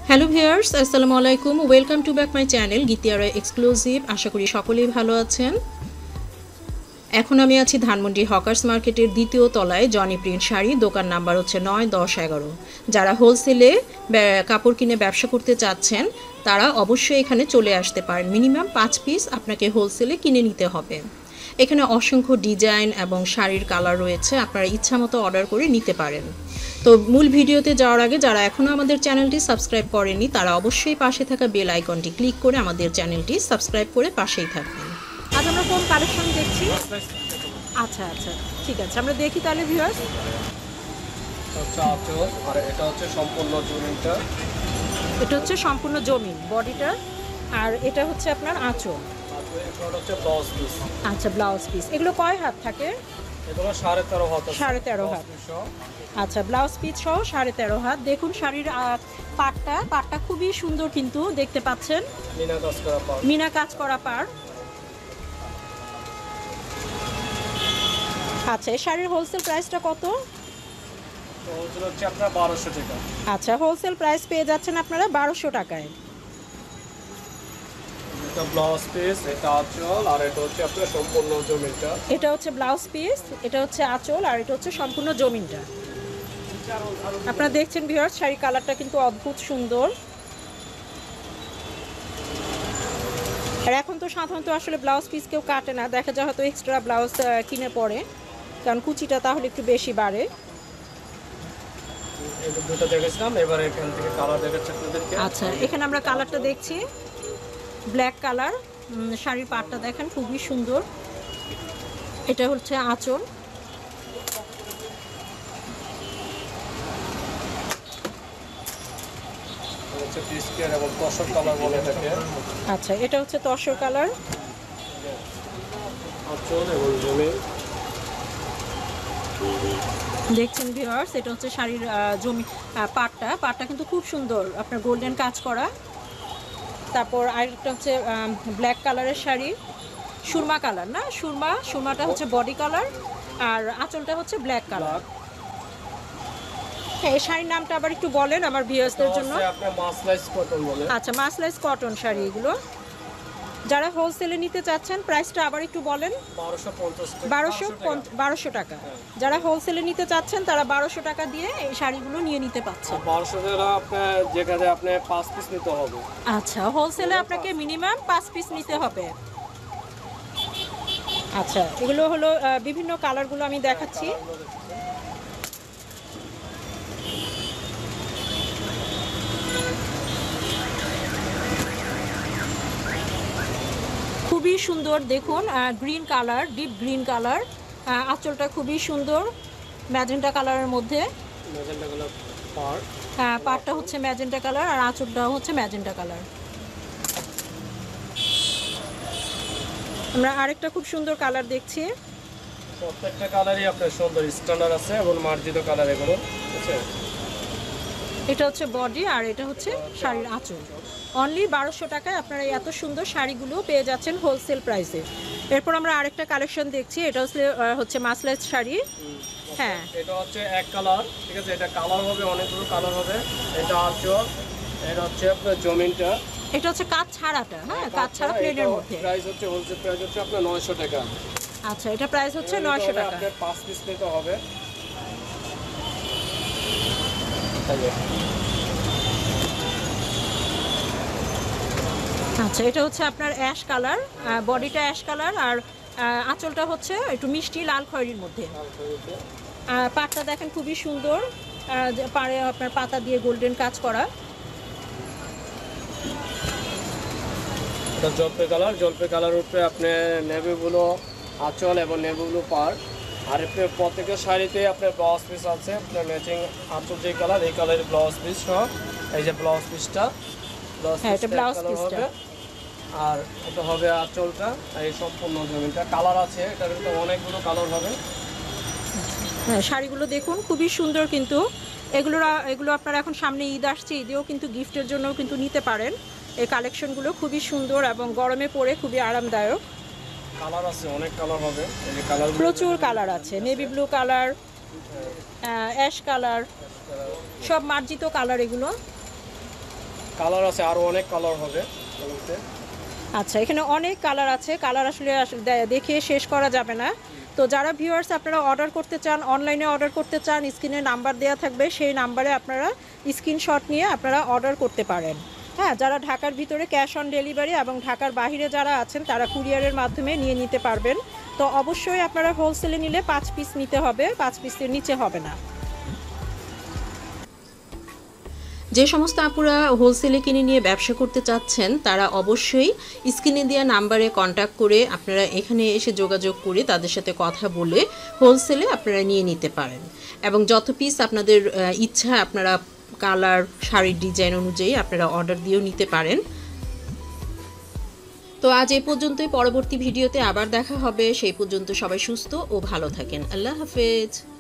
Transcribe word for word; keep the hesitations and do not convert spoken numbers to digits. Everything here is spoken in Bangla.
হ্যালো ভিউয়ার্স, আসসালামু আলাইকুম। Welcome to back my channel Gitiyara exclusive. আশা করি সকলেই ভালো আছেন। এখন আমি আছি ধানমন্ডি হকার্স মার্কেটের দ্বিতীয় তলায় জনি প্রিন্ট শাড়ি। দোকান নাম্বার হচ্ছে নয় দশ এগারো। যারা হোলসেলে কাপড় কিনে ব্যবসা করতে চাচ্ছেন তারা অবশ্যই এখানে চলে আসতে পারেন। মিনিমাম পাঁচ পিস আপনাকে হোলসেলে কিনে নিতে হবে। এখানে অসংখ্য ডিজাইন এবং শাড়ির কালার রয়েছে, আপনারা ইচ্ছা মতো অর্ডার করে নিতে পারেন। তো মূল ভিডিওতে যাওয়ার আগে যারা এখনও আমাদের চ্যানেলটি সাবস্ক্রাইব করেনি তারা অবশ্যই পাশে থাকা বেল আইকনটি ক্লিক করে আমাদের চ্যানেলটি সাবস্ক্রাইব করে পাশেই থাকবেন। আজ আমরা কোন কালেকশন দেখছি? আচ্ছা আচ্ছা ঠিক আছে, আমরা দেখি তাহলে ভিউয়ার্স। আচ্ছা আচ্ছা, আর এটা হচ্ছে সম্পূর্ণ জমিনটা। এটা হচ্ছে সম্পূর্ণ জমিন বডিটা, আর এটা হচ্ছে আপনার আঁচল। এটা হচ্ছে ব্লাউজ পিস। আচ্ছা, ব্লাউজ পিস। এগুলো কয় হাত থাকে? এগুলো সাড়ে তেরো হাত। সাড়ে তেরো হাত। আচ্ছা, ব্লাউজ পিস সহ সাড়ে তেরো হাত। দেখুন শাড়ির পাটটা পাটটা খুবই সুন্দর, কিন্তু দেখতে পাচ্ছেন মিনা কাজ করা পার। মিনা কাজ করা পার। আচ্ছা, এই শাড়ির হোলসেল প্রাইসটা কত? হোলসেল হচ্ছে আপনার বারোশো টাকা। আচ্ছা, হোলসেল প্রাইস পেয়ে যাচ্ছেন আপনারা বারোশো টাকায়। এটা ব্লাউজ পিস, এটা আঁচল, আর এটা হচ্ছে আপনার সম্পূর্ণ জমিনটা। এটা হচ্ছে ব্লাউজ পিস, এটা হচ্ছে আঁচল, আর এটা হচ্ছে সম্পূর্ণ জমিনটা। আপনারা দেখছেন ভিউয়ার্স, শাড়ি কালারটা কিন্তু অদ্ভুত সুন্দর। আর এখন তো সাধারণত আসলে ব্লাউজ পিস কেউ কাটে না, দেখা যায় হয়তো এক্সট্রা ব্লাউজ কিনে পরে, কারণ কুচিটা তাহলে একটু বেশি বাড়ে। এই দুটো দেখেছিলাম, এবার এখান থেকে কালার দেখাচ্ছি আপনাদেরকে। আচ্ছা, এখানে আমরা কালারটা দেখছি, ব্ল্যাক কালার। শাড়ির পাটটা দেখেন খুবই সুন্দর। এটা হচ্ছে আঁচল। হচ্ছে ডিসকের এবং তসর কালার বলে থাকে। আচ্ছা, এটা হচ্ছে তসর কালার। আঁচল এবং জমি দেখছেন ভিউয়ার্স, এটা হচ্ছে শাড়ির জমি পাটটা পাটটা কিন্তু খুব সুন্দর, আপনার গোল্ডেন কাজ করা। তারপর আরেকটা হচ্ছে ব্ল্যাক কালারের শাড়ি, সুরমা কালার না, সুরমা সুরমাটা হচ্ছে বডি কালার, আর আঁচলটা হচ্ছে ব্ল্যাক কালার। হ্যাঁ, এই শাড়ির নামটা আবার একটু বলেন আমার ভিউয়ার্সদের জন্য। আপনার মাসলাইজ কটন বলে। আচ্ছা, মাসলাইজ কটন শাড়ি এগুলো। যারা হোলসেলে নিতে চাচ্ছেন প্রাইসটা আবার একটু বলেন। বারোশো বারোশো টাকা। যারা হোলসেলে নিতে চাচ্ছেন তারা বারোশো টাকা দিয়ে এই শাড়িগুলো নিয়ে নিতে পারছেন। বারোশো টাকা আপনার যেখানে আপনি পাঁচ পিস নিতে হবে। আচ্ছা, হোলসেলে আপনাকে মিনিমাম পাঁচ পিস নিতে হবে। আচ্ছা, এগুলো হলো বিভিন্ন কালারগুলো আমি দেখাচ্ছি। খুবই সুন্দর, দেখুন green colour, deep green colour. আঁচলটা খুবই সুন্দর ম্যাজেন্টা কালারের মধ্যে। ম্যাজেন্টা কালার পার। হ্যাঁ, পাটটা হচ্ছে ম্যাজেন্টা কালার, আর আঁচলটাও হচ্ছে ম্যাজেন্টা কালার। আমরা আরেকটা খুব সুন্দর কালার দেখছি। প্রত্যেকটা কালারই আপনার সুন্দর স্ট্যান্ডার্ড আছে এবং মার্জিত কালার এগুলো, ঠিক আছে। এটা হচ্ছে বডি, আর এটা হচ্ছে শাড়ির আঁচল। অনলি বারোশো টাকায় আপনারা এত সুন্দর শাড়িগুলো পেয়ে যাচ্ছেন হোলসেল প্রাইসে। এরপর আমরা আরেকটা কালেকশন দেখছি, এটা হচ্ছে হচ্ছে মাসলাইজ শাড়ি। হ্যাঁ, এটা হচ্ছে এক কালার, ঠিক আছে। এটা কালার হবে, অনেকগুলো কালার হবে। এটা আঁচল, এটা হচ্ছে আপনার জমিনটা। এটা হচ্ছে কাজ ছাড়াটা, হ্যাঁ কাজ ছাড়া প্লেনের মধ্যে। প্রাইস হচ্ছে হোলসেল প্রাইস হচ্ছে আপনার নয়শো টাকা। আচ্ছা, এটা প্রাইস হচ্ছে নয়শো টাকা। আপনার পাঁচ পিস নিতে হবে। আচ্ছা, এটা হচ্ছে আপনার অ্যাশ কালার, বডিটা অ্যাশ কালার, আর আঁচলটা হচ্ছে একটু মিষ্টি লাল খয়েরির মধ্যে। পাটটা দেখেন খুবই সুন্দর, পাড়ে আপনার পাতা দিয়ে গোল্ডেন কাজ করা। এটা জলপাই কালার, জলপাই কালার উপরে আপনি নেভি ব্লু আঁচল এবং নেভি ব্লু পার। আর আপনার প্রত্যেকের শাড়িতে আপনার ব্লাউজ পিস আছে, আপনার ম্যাচিং আঁচল যে কালার, এই কালারের ব্লাউজ পিস সহ। এই যে ব্লাউজ পিসটা, ব্লাউজ পিসটা ব্লাউজ পিসটা, আর এটা হবে আঁচলটা। এই সম্পূর্ণ জমিটা কালার আছে, এটার ভিতরে অনেকগুলো কালার হবে। হ্যাঁ, শাড়িগুলো দেখুন খুবই সুন্দর, কিন্তু এগুলো এগুলো আপনারা এখন সামনে ঈদ আসছে, ঈদেও কিন্তু গিফটের জন্যও কিন্তু নিতে পারেন। এই কালেকশনগুলো খুবই সুন্দর এবং গরমে পরে খুবই আরামদায়ক। কালার আছে, অনেক কালার হবে। এই যে কালার, প্রচুর কালার আছে, navy blue colour, ash colour, সব মার্জিত কালার এগুলো। কালার আছে, আরও অনেক কালার হবে। আচ্ছা, এখানে অনেক কালার আছে, কালার আসলে দেখে শেষ করা যাবে না। তো যারা ভিউয়ার্স আপনারা অর্ডার করতে চান, অনলাইনে অর্ডার করতে চান, স্ক্রিনে নাম্বার দেওয়া থাকবে, সেই নাম্বারে আপনারা স্ক্রিনশট নিয়ে আপনারা অর্ডার করতে পারেন। হ্যাঁ, যারা ঢাকার ভিতরে ক্যাশ অন ডেলিভারি এবং ঢাকার বাইরে যারা আছেন তারা কুরিয়ারের মাধ্যমে নিয়ে নিতে পারবেন। তো অবশ্যই আপনারা হোলসেলে নিলে পাঁচ পিস নিতে হবে, পাঁচ পিসের নিচে হবে না। যে সমস্ত আপুরা হোলসেলে কিনে নিয়ে ব্যবসা করতে চাচ্ছেন তারা অবশ্যই স্ক্রিনে দেওয়া নাম্বারে কন্ট্যাক্ট করে আপনারা এখানে এসে যোগাযোগ করে তাদের সাথে কথা বলে হোলসেলে আপনারা নিয়ে নিতে পারেন। এবং যত পিস আপনাদের ইচ্ছা আপনারা কালার, শাড়ির ডিজাইন অনুযায়ী আপনারা অর্ডার দিয়েও নিতে পারেন। তো আজ এই পর্যন্তই, পরবর্তী ভিডিওতে আবার দেখা হবে। সেই পর্যন্ত সবাই সুস্থ ও ভালো থাকেন। আল্লাহ হাফেজ।